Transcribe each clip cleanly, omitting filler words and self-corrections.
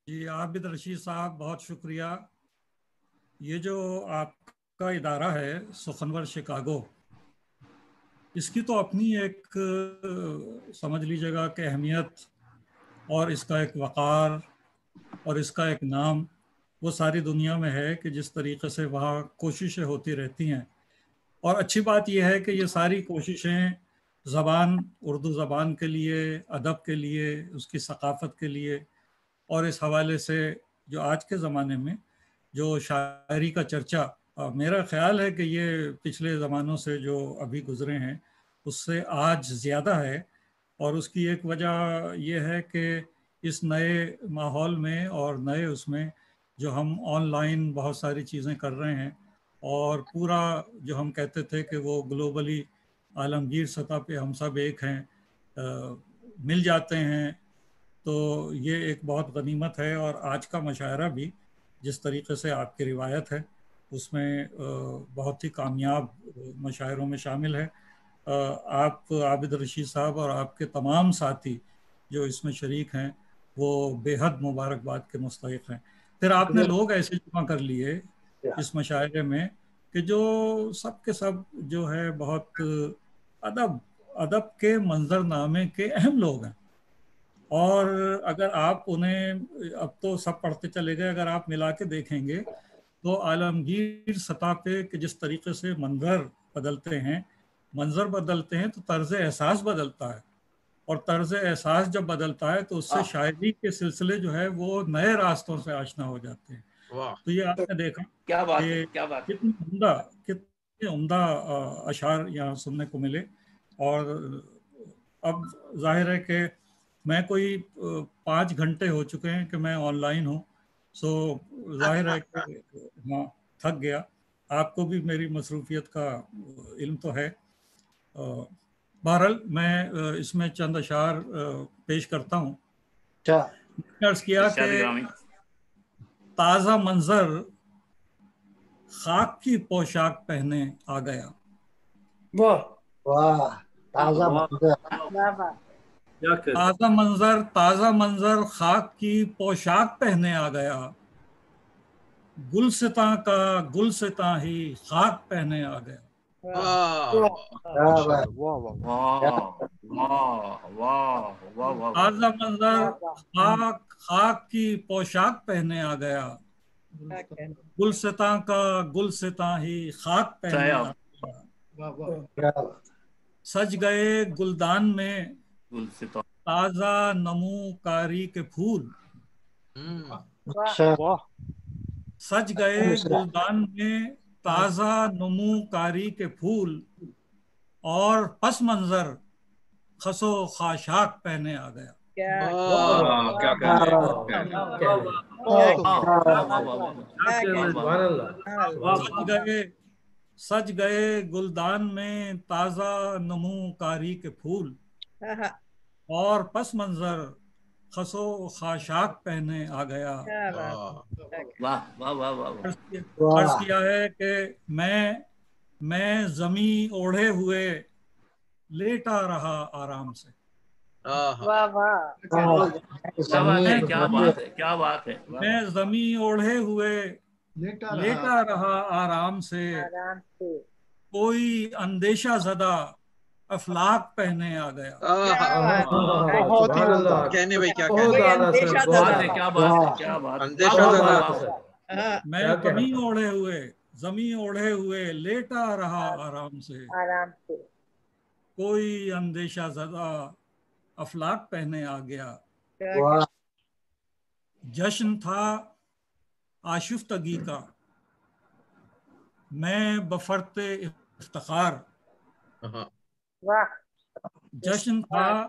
जी आबिद रशीद साहब, बहुत शुक्रिया। ये जो आपका इदारा है सुखनवर शिकागो, इसकी तो अपनी एक समझ लीजिएगा कि अहमियत और इसका एक वक़ार और इसका एक नाम वो सारी दुनिया में है कि जिस तरीके से वहाँ कोशिशें होती रहती हैं। और अच्छी बात यह है कि ये सारी कोशिशें ज़बान, उर्दू ज़बान के लिए, अदब के लिए, उसकी सकाफ़त के लिए, और इस हवाले से जो आज के ज़माने में जो शायरी का चर्चा, मेरा ख्याल है कि ये पिछले ज़मानों से जो अभी गुज़रे हैं उससे आज ज़्यादा है। और उसकी एक वजह यह है कि इस नए माहौल में और नए उसमें जो हम ऑनलाइन बहुत सारी चीज़ें कर रहे हैं, और पूरा जो हम कहते थे कि वो ग्लोबली आलमगीर सतह पे हम सब एक हैं, मिल जाते हैं, तो ये एक बहुत गनीमत है। और आज का मशायरा भी जिस तरीके से आपकी रिवायत है उसमें बहुत ही कामयाब मशायरों में शामिल है। आप आबिद रशीद साहब और आपके तमाम साथी जो इसमें शरीक हैं वो बेहद मुबारकबाद के मुस्तहिक हैं। फिर आपने लोग ऐसे जमा कर लिए इस मशायरे में कि जो सब के सब जो है बहुत अदब अदब के मंजरनामे के अहम लोग हैं। और अगर आप उन्हें, अब तो सब पढ़ते चले गए, अगर आप मिला के देखेंगे तो आलमगीर सतह पे कि जिस तरीके से मंजर बदलते हैं तो तर्ज एहसास बदलता है, और तर्ज एहसास जब बदलता है तो उससे शायरी के सिलसिले जो है वो नए रास्तों से आशना हो जाते हैं। तो ये आपने देखा क्या बात कि है, क्या बात है। कितने उम्दा अशार यहाँ सुनने को मिले। और अब जाहिर है कि मैं कोई 5 घंटे हो चुके हैं कि मैं ऑनलाइन हूँ, सो जाहिर है कि हाँ, थक गया। आपको भी मेरी मसरूफियत का इल्म तो है। बहरहाल मैं इसमें चंद अशार पेश करता हूँ। अर्ज किया कि ताज़ा मंजर खाक की पोशाक पहने आ गया। वाह वाह, ताज़ा मंजर, ताज़ा मंजर खाक की पोशाक पहने आ गया। गुलसितां का गुलसितां ही खाक पहने आ गया। ताज़ा मंजर खाक की पोशाक पहने आ गया। गुलसितां का गुलसितां ही खाक पहने आ गया। सज गए गुलदान में ताज़ा नमू कारी के फूल। सज गए गुलदान में ताज़ा नमू कारी के फूल, और पस मंजर खसो खाशाक पहने आ गया। सज गए गुलदान में ताज़ा नमू कारी के फूल, और पस मंजर खसो खाशाक पहने आ गया। वाह वाह वाह वाह। अर्ज किया है कि मैं जमी ओढ़े हुए लेटा रहा आराम से। वाह वाह, क्या बात है, क्या बात है। मैं जमी ओढ़े हुए लेटा रहा आराम से, कोई अंदेशा ज़दा अफलाक पहने आ गया। बहुत ही कहने भाई, क्या कहने, क्या बात है, क्या बात है। मैं जमी ओढ़े हुए लेटा रहा आराम से, कोई अंदेशा ज़दा अफलाक पहने आ गया। जश्न था आशिफ्तगी का, मैं बफरते इफ्तिखार। जश्न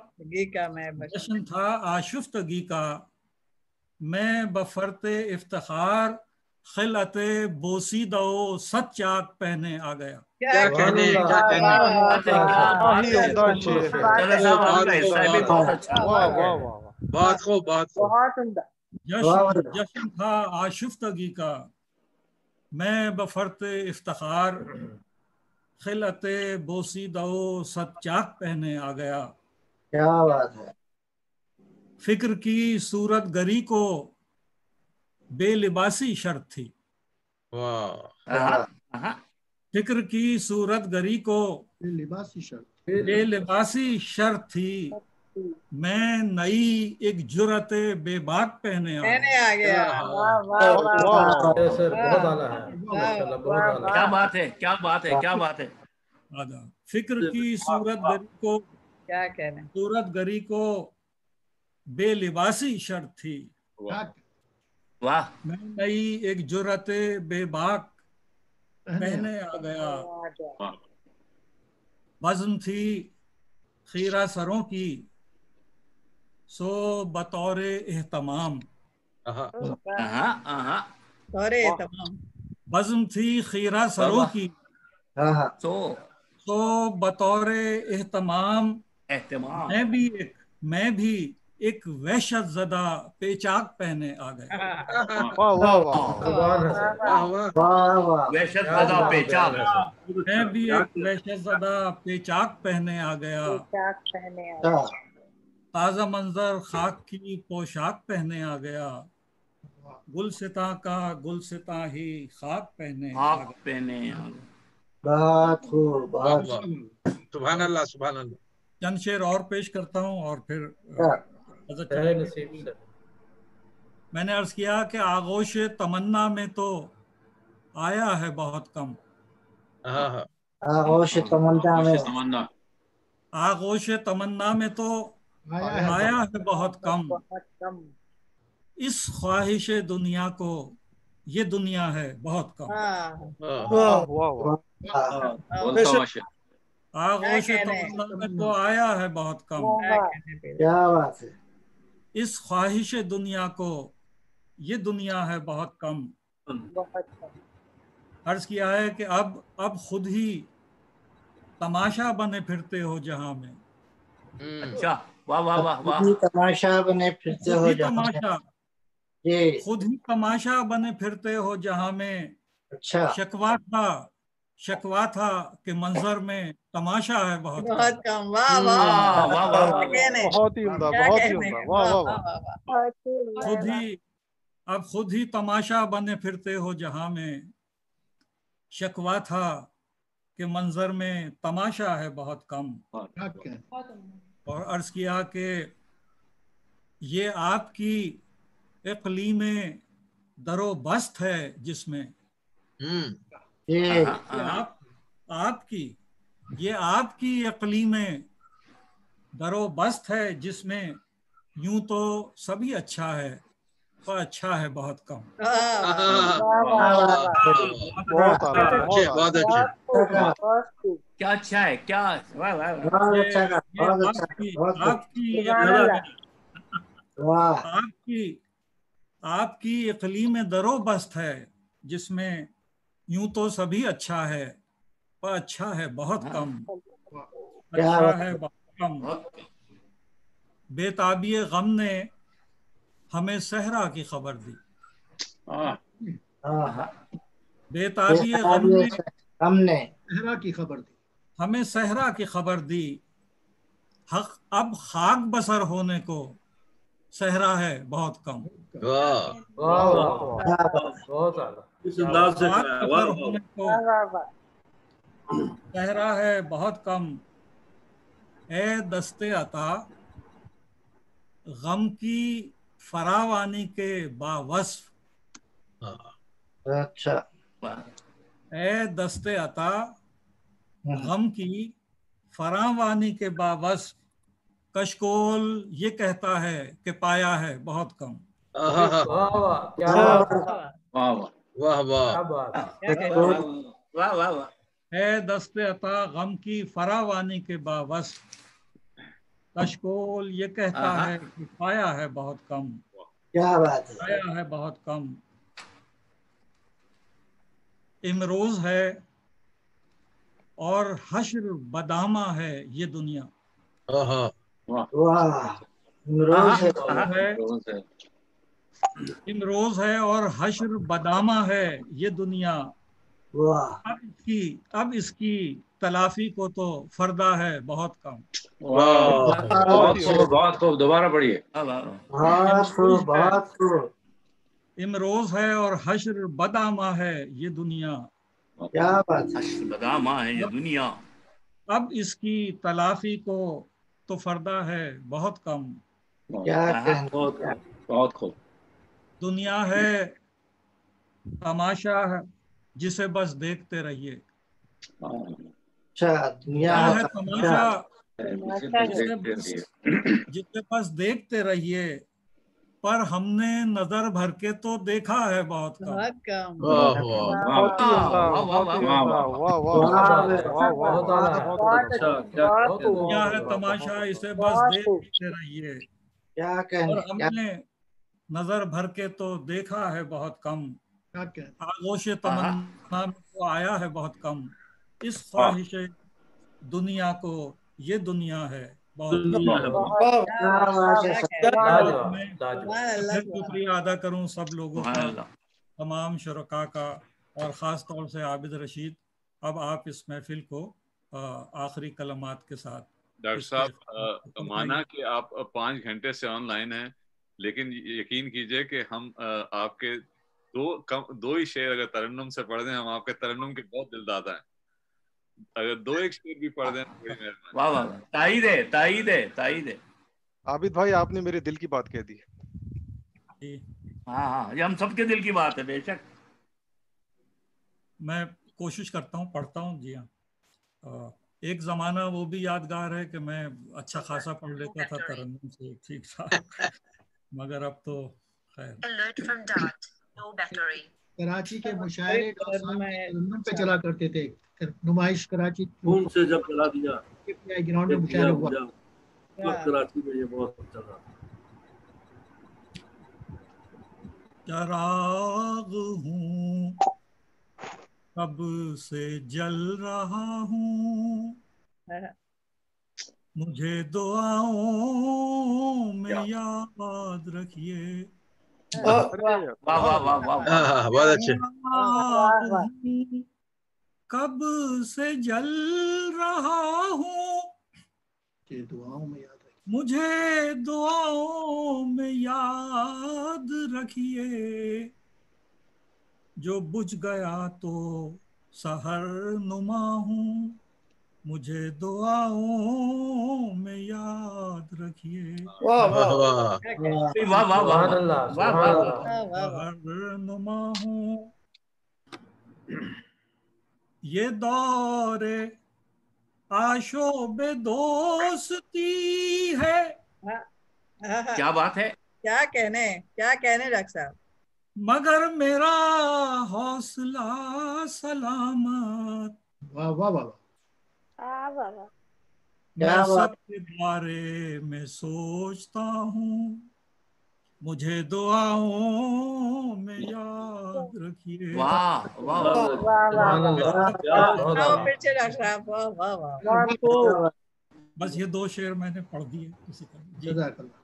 था आशिफ्तगी का, मैं बफरते इफ्तिखार, खिलते बोसीदो सच्चाक पहने आ गया। क्या कहने, क्या कहने। जश्न था आशिफ्तगी का, मैं बफरते इफ्तिखार, खिलते बोसीदो सच्चाक पहने आ गया। क्या बात है। फिक्र की सूरत गरी को بے لباسی شرط تھی، فکر کی صورت گری کو بے لباسی شرط تھی، میں نئی ایک جرت بے باک پہنے آ گیا۔ بہت اعلیٰ ہے، کیا بات ہے، کیا بات ہے، کیا بات ہے۔ فکر کی صورت گری کو، کیا کہنے، صورت گری کو بے لباسی شرط تھی، واہ، میں نئی ایک جرت بے باک پہنے آ گیا، بزم تھی خیرہ سروں کی سو بطور اہتمام، تمام بزم تھی خیرہ سروں کی سو بطور اہتمام، میں بھی ایک وحشت زدہ پیچاک پہنے آ گیا، وحشت زدہ پیچاک، میں بھی ایک وحشت زدہ پیچاک پہنے آ گیا، تازہ منظر خاک کی پوشاک پہنے آ گیا، گلستاں کا گلستاں ہی خاک پہنے آ گیا۔ بہت خوب، بہت سبحان اللہ، سبحان اللہ۔ چند شعر اور پیش کرتا ہوں اور پھر میں نے عرض کیا کہ آغوش تمنا میں تو آیا ہے بہت کم، آغوش تمنا میں، آغوش تمنا میں تو آیا ہے بہت کم، اس خواہش دنیا کو یہ دنیا ہے بہت کم، آغوش تمنا میں تو آیا ہے بہت کم، کیا بات ہے، اس خواہش دنیا کو یہ دنیا ہے بہت کم، عرض کیا ہے کہ اب خود ہی تماشا بنے پھرتے ہو جہاں میں، اچھا، واہ واہ واہ واہ، تماشا بنے پھرتے ہو جہاں میں، خود ہی تماشا بنے پھرتے ہو جہاں میں، اچھا، شکوا تھا کہ منظر میں تماشا ہے بہت کم، واہ واہ واہ، بہت ہی عمدہ، بہت ہی عمدہ، واہ واہ واہ۔ خود ہی تماشا بنے پھرتے ہو جہاں میں، شکوا تھا کہ منظر میں تماشا ہے بہت کم، اور عرض کیا کہ یہ آپ کی اقلیم در و بست ہے جس میں، یہ آپ کی اقلیم در و بست ہے جس میں، یوں تو سبھی اچھا ہے پر اچھا ہے بہت کم۔ بہت اچھے، کیا اچھا ہے، کیا آپ کی اقلیم در و بست ہے جس میں، یوں تو سبھی اچھا ہے پر اچھا ہے بہت کم، اچھا ہے بہت کم، بے تابی غم نے ہمیں صحرا کی خبر دی، بے تابی غم نے ہمیں صحرا کی خبر دی، اب خاک بسر ہونے کو صحرا ہے بہت کم، صحرا ہے بہت کم، اے دستے عطا غم کی فراوانی کے باوصف، اچھا، اے دستے عطا غم کی فراوانی کے باوصف، کشکول یہ کہتا ہے کہ پایا ہے بہت کم، اے دستے عطا غم کی فراوانی کے باوصف، کشکول یہ کہتا ہے کہ پایا ہے بہت کم، کیا بات ہے، پایا ہے بہت کم، امروز ہے اور حشر بدامہ ہے یہ دنیا، امروز ہے اور حشر بدامہ ہے یہ دنیا، اب اس کی تلافی کو تو فردا ہے بہت کم، بہت خوب، دوبارہ پڑھیے۔ इमरोज है और हश्र बदामा है ये दुनिया। क्या बात है। हश्र बदामा है ये दुनिया। अब इसकी तलाफी को तो फर्दा है बहुत कम। क्या कहने। बहुत खूब। दुनिया है तमाशा है जिसे बस देखते रहिए। अच्छा, दुनिया है तमाशा जिसे बस देखते रहिए, पर हमने नजर भर के तो देखा है बहुत कम। दुनिया है तमाशा इसे बस देखते रहिए, क्या और कहने। हमने नजर भर के तो देखा है बहुत कम। आगोश तमन्ना में तो आया है बहुत कम। इस ख्वाहिश दुनिया को ये दुनिया है बहुत शुक्रिया अदा करूं सब लोगों का, तमाम शुरका का, और ख़ास तौर से आबिद रशीद। अब आप इस महफिल को आखिरी कलमात के साथ। डॉक्टर साहब, माना कि आप 5 घंटे से ऑनलाइन हैं, लेकिन यकीन कीजिए कि हम आपके दो ही शेर अगर तरन्नुम से पढ़ दें, हम आपके तरन्नुम के बहुत दिलदादा हैं। अगर 2-1 शेर भी पढ़ दें तो बड़ी मेहरबानी। वाह वाह, ताईद है, ताईद है, ताईद है। आबिद भाई, आपने मेरे दिल की बात कह दी। हाँ हाँ, ये हम सबके दिल की बात है, बेशक। मैं कोशिश करता हूँ, पढ़ता हूँ। जी हाँ, एक ज़माना वो भी यादगार है कि मैं अच्छा खासा पढ़ लेता था तरन्नुम से ठीक ठाक, मगर अब तो खैर। कराची के मुशायरे तरन्नुम पे चला करते थे, नुमाइश कराची खून से जब चला दिया ग्राउंड में मुशायरा हुआ कराची में, ये बहुत चला। चराग हूँ कब से जल रहा हूँ, मुझे दुआओं में याद रखिए। वाह वाह वाह वाह, बहुत अच्छे। कब से जल रहा हूँ, दुआओं में याद रखिए, मुझे दुआओं में याद रखिए। जो बुझ गया तो सहर नुमा हूँ, मुझे दुआओं में याद रखिए। वाह वाह वाह वाह वाह, सहर नुमा हूँ, ये दौरे आशोबे दोस्ती है। क्या बात है, क्या कहने डॉक्टर साहब। मगर मेरा हौसला सलामत। वाह वाह वाह। मैं सबके बारे में सोचता हूँ, मुझे दुआओं में याद रखिए। वाह वाह बस ये 2 शेर मैंने पढ़ दिए किसी का। जज़ाकल्लाह।